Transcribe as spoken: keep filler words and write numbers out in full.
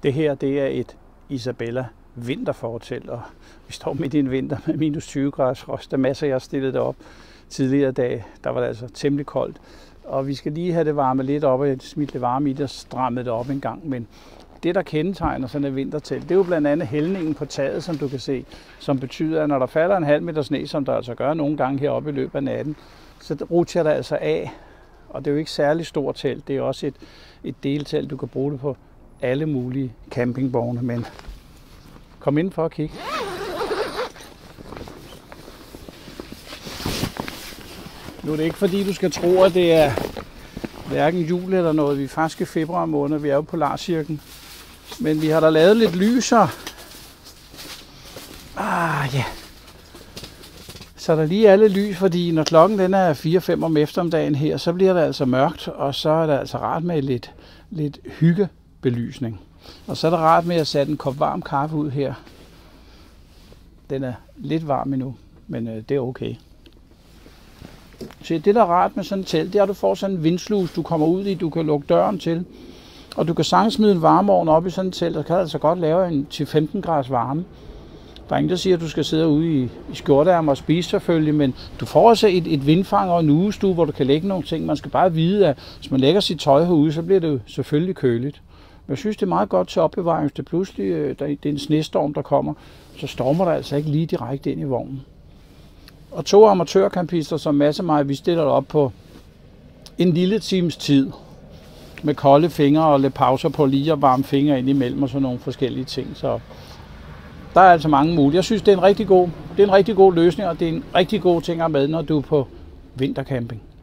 Det her, det er et Isabella vinterfortelt, og vi står midt i en vinter med minus tyve graders frost. Der er masser, jeg har stillet det op tidligere dag. Der var det altså temmelig koldt. Og vi skal lige have det varmet lidt op, og jeg smidt det varme i det og strammet det op en gang. Men det, der kendetegner sådan et vintertelt, det er jo blandt andet hældningen på taget, som du kan se, som betyder, at når der falder en halv meter sne, som der altså gør nogle gange heroppe i løbet af natten, så rutscher der altså af. Og det er jo ikke særlig stort telt. Det er også et, et deltelt, du kan bruge det på alle mulige campingvogne. Men kom ind for at kigge. Nu er det ikke fordi, du skal tro, at det er hverken jul eller noget. Vi er faktisk i februar måned, vi er jo på Polarcirklen. Men vi har da lavet lidt lyser. Ah ja. Yeah. Så der lige alle lys, fordi når klokken den er fire fem om eftermiddagen her, så bliver det altså mørkt, og så er det altså rart med lidt, lidt hyggebelysning. Og så er det rart med at sætte en kop varm kaffe ud her. Den er lidt varm endnu, men øh, det er okay. Så det, der er rart med sådan et telt, det er, at du får sådan en vindslus, du kommer ud i, du kan lukke døren til. Og du kan sagtens smide en varmeovn op i sådan et telt, og kan altså godt lave en til femten graders varme. Der er ingen, der siger, at du skal sidde ude i, i skjorteærmer og spise selvfølgelig, men du får også et, et vindfang og en ugestue, hvor du kan lægge nogle ting. Man skal bare vide, at hvis man lægger sit tøj herude, så bliver det jo selvfølgelig køligt. Men jeg synes, det er meget godt til opbevaring, hvis det pludselig der, det er en snestorm, der kommer, så stormer der altså ikke lige direkte ind i vognen. Og to amatørkampister som Mads og mig, vi stiller op på en lille times tid med kolde fingre og lidt pauser på lige at varme fingre ind imellem og sådan nogle forskellige ting. Så der er altså mange mulige. Jeg synes, det er en rigtig god, det er en rigtig god løsning, og det er en rigtig god ting at have med, når du er på vintercamping.